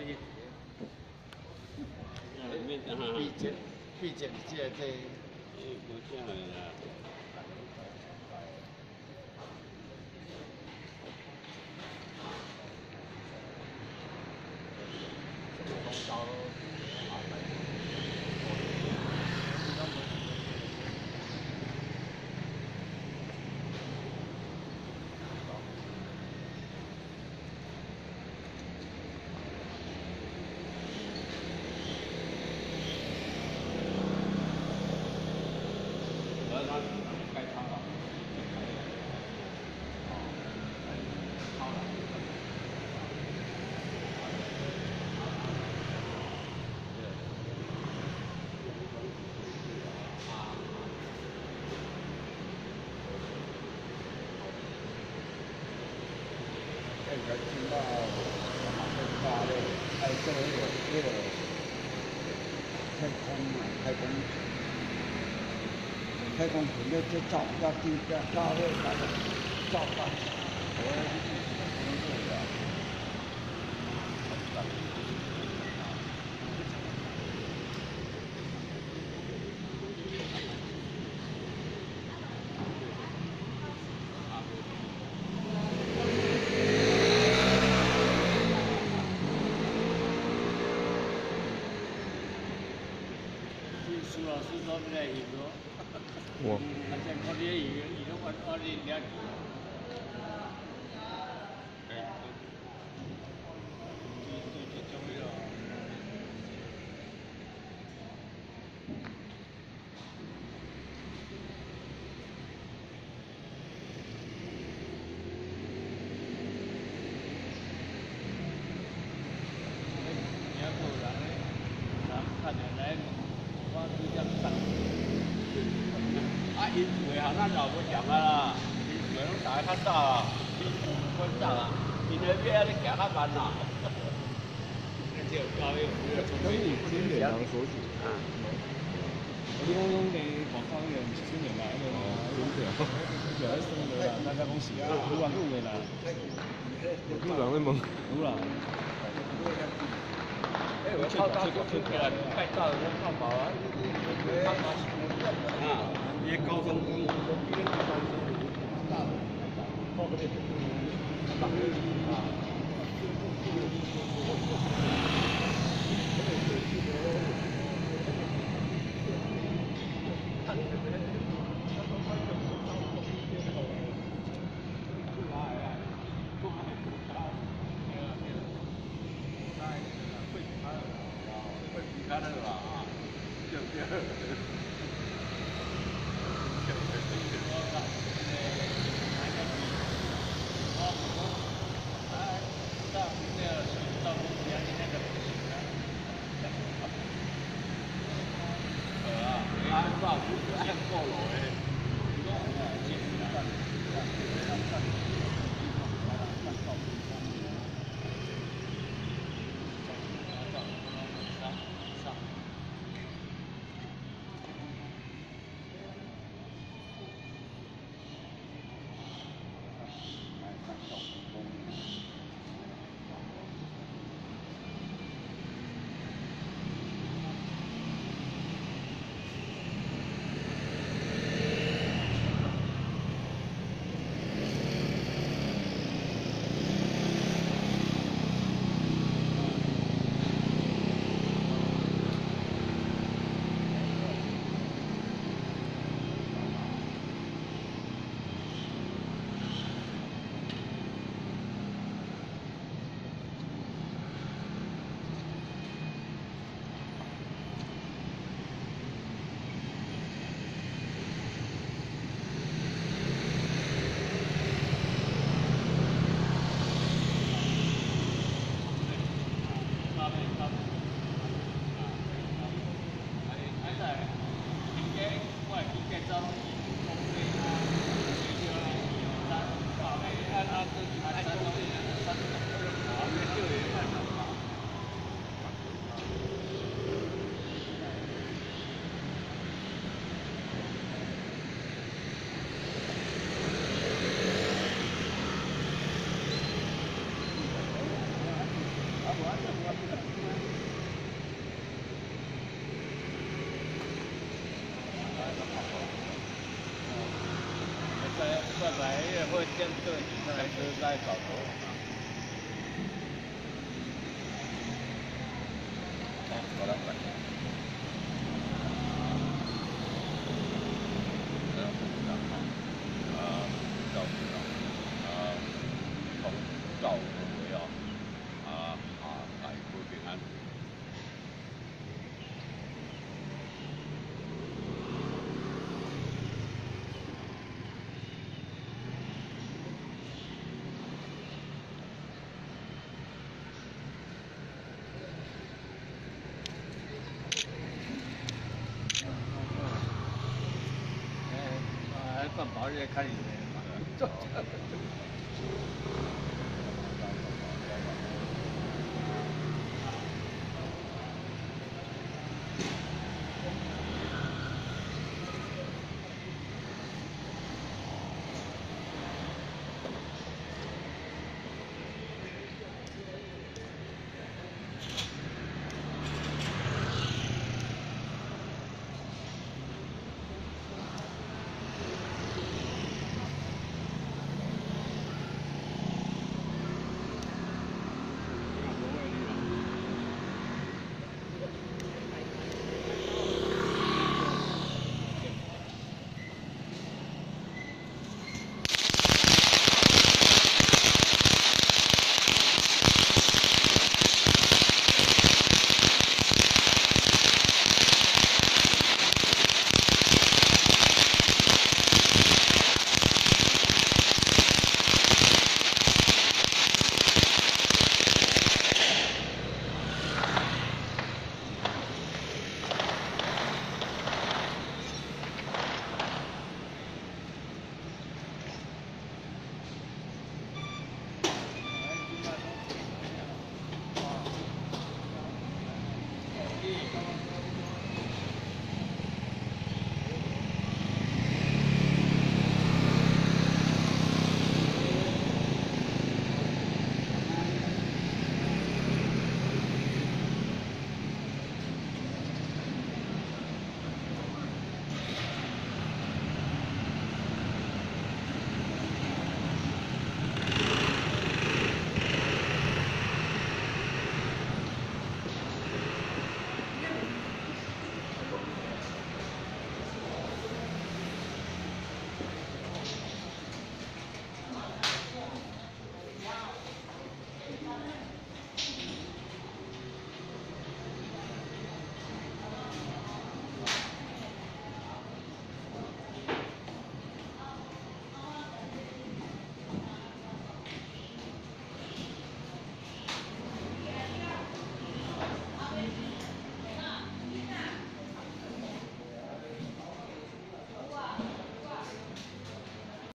去。毕竟这。无啥个啦。听到大的，还有这个开工前的这照要地要照那个照办，是说不来赢咯。我。而且我这赢了我赢2局。因为啊，咱老无强啊啦，因为拢大家较早啊，我早啊，因为要你行较慢啦。只有教育，可以经典堂所属啊。你讲你广告那个7年啦，那个真的，就还生的啦，大家讲是啊，愈来愈的啦。愈来愈猛。愈来。我靠大出去了，太大了，我看饱了。啊，也高中生，也高中生，大了，报个这个，啊。看那个啊，对不对？ 对，先对，先是在搞头啊。好了，拜。赵部长，从赵为啊，百福平安。 还办保险看你的。